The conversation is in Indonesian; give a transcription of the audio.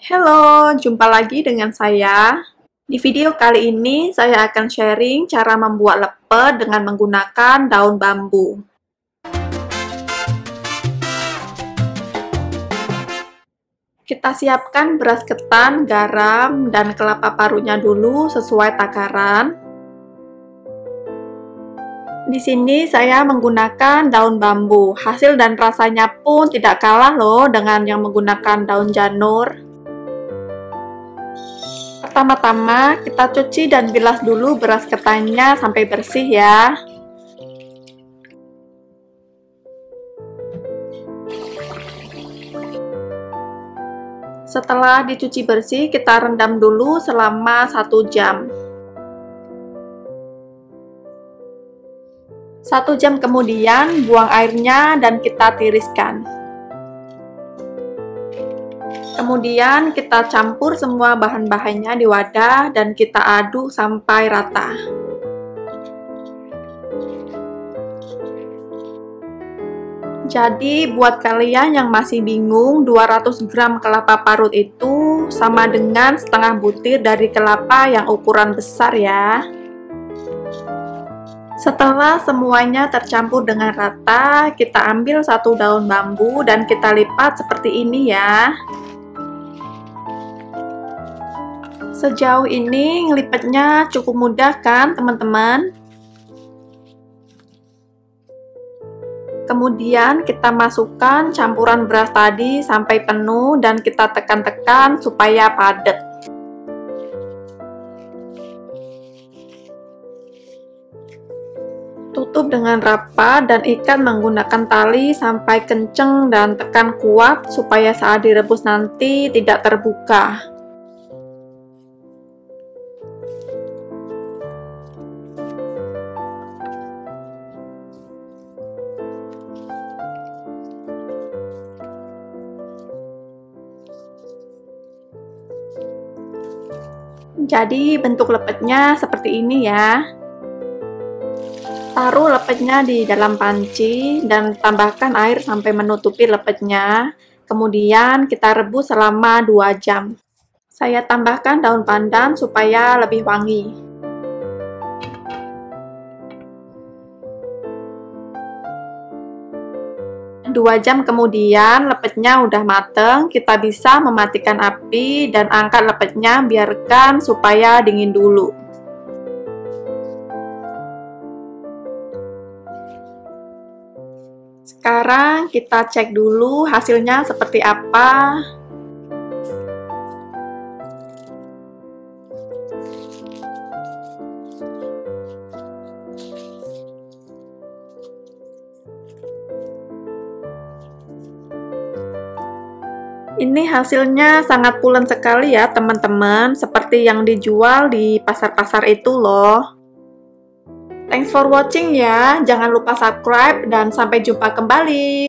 Halo, jumpa lagi dengan saya. Di video kali ini, saya akan sharing cara membuat lepet dengan menggunakan daun bambu. Kita siapkan beras ketan, garam, dan kelapa parutnya dulu sesuai takaran. Di sini saya menggunakan daun bambu. Hasil dan rasanya pun tidak kalah loh dengan yang menggunakan daun janur. Pertama-tama kita cuci dan bilas dulu beras ketannya sampai bersih ya. Setelah dicuci bersih, kita rendam dulu selama 1 jam. 1 jam kemudian, buang airnya dan kita tiriskan. Kemudian kita campur semua bahan-bahannya di wadah dan kita aduk sampai rata. Jadi buat kalian yang masih bingung, 200 gram kelapa parut itu sama dengan setengah butir dari kelapa yang ukuran besar ya. Setelah semuanya tercampur dengan rata, kita ambil 1 daun bambu dan kita lipat seperti ini ya. Sejauh ini ngelipetnya cukup mudah kan teman-teman? Kemudian kita masukkan campuran beras tadi sampai penuh dan kita tekan-tekan supaya padat. Tutup dengan rapat dan ikat menggunakan tali sampai kenceng dan tekan kuat supaya saat direbus nanti tidak terbuka. Jadi bentuk lepetnya seperti ini ya. Taruh lepetnya di dalam panci dan tambahkan air sampai menutupi lepetnya. Kemudian kita rebus selama 2 jam. Saya tambahkan daun pandan supaya lebih wangi. Dua jam kemudian lepetnya udah mateng, kita bisa mematikan api dan angkat lepetnya, biarkan supaya dingin dulu. Sekarang kita cek dulu hasilnya seperti apa. Ini hasilnya sangat pulen sekali ya teman-teman, seperti yang dijual di pasar-pasar itu loh. Thanks for watching ya, jangan lupa subscribe dan sampai jumpa kembali.